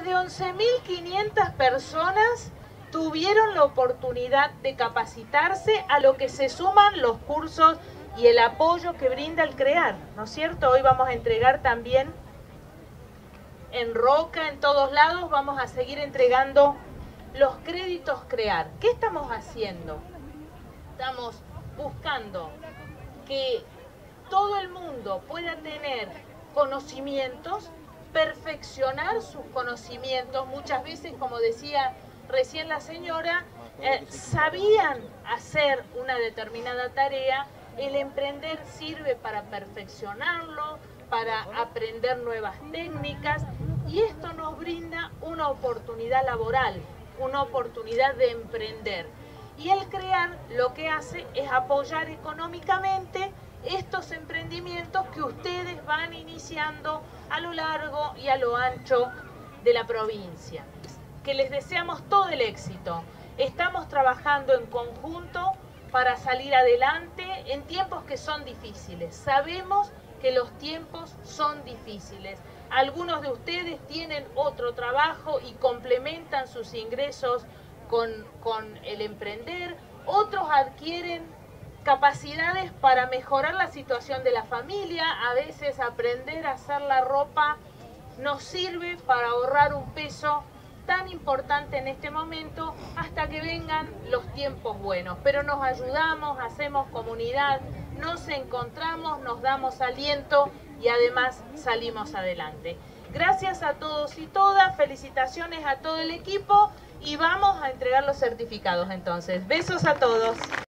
Más de 11.500 personas tuvieron la oportunidad de capacitarse, a lo que se suman los cursos y el apoyo que brinda el CREAR, ¿no es cierto? Hoy vamos a entregar también en Roca, en todos lados, vamos a seguir entregando los créditos CREAR. ¿Qué estamos haciendo? Estamos buscando que todo el mundo pueda tener conocimientos, perfeccionar sus conocimientos. Muchas veces, como decía recién la señora, sabían hacer una determinada tarea. El emprender sirve para perfeccionarlo, para aprender nuevas técnicas, y esto nos brinda una oportunidad laboral, una oportunidad de emprender. Y el CREAR lo que hace es apoyar económicamente estos emprendimientos que ustedes van iniciando a lo largo y a lo ancho de la provincia. Que les deseamos todo el éxito. Estamos trabajando en conjunto para salir adelante en tiempos que son difíciles. Sabemos que los tiempos son difíciles. Algunos de ustedes tienen otro trabajo y complementan sus ingresos con el emprender. Otros adquieren capacidades para mejorar la situación de la familia. A veces aprender a hacer la ropa nos sirve para ahorrar un peso tan importante en este momento hasta que vengan los tiempos buenos. Pero nos ayudamos, hacemos comunidad, nos encontramos, nos damos aliento y además salimos adelante. Gracias a todos y todas, felicitaciones a todo el equipo y vamos a entregar los certificados entonces. Besos a todos.